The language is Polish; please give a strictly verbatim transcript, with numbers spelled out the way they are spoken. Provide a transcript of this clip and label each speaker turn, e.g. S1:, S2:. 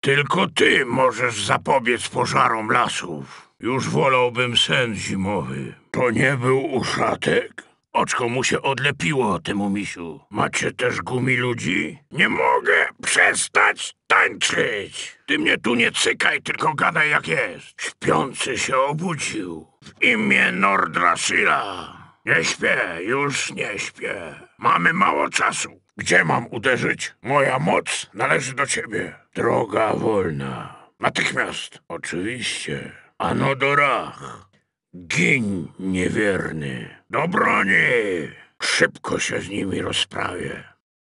S1: Tylko ty możesz zapobiec pożarom lasów. Już wolałbym sen zimowy. To nie był uszatek? Oczko mu się odlepiło, temu misiu. Macie też gumi ludzi? Nie mogę przestać tańczyć. Ty mnie tu nie cykaj, tylko gadaj jak jest. Śpiący się obudził. W imię Nordrasila. Nie śpię, już nie śpię. Mamy mało czasu. Gdzie mam uderzyć? Moja moc należy do ciebie. Droga wolna. Natychmiast. Oczywiście. Anodorach. Gin niewierny. Do broni. Szybko się z nimi rozprawię.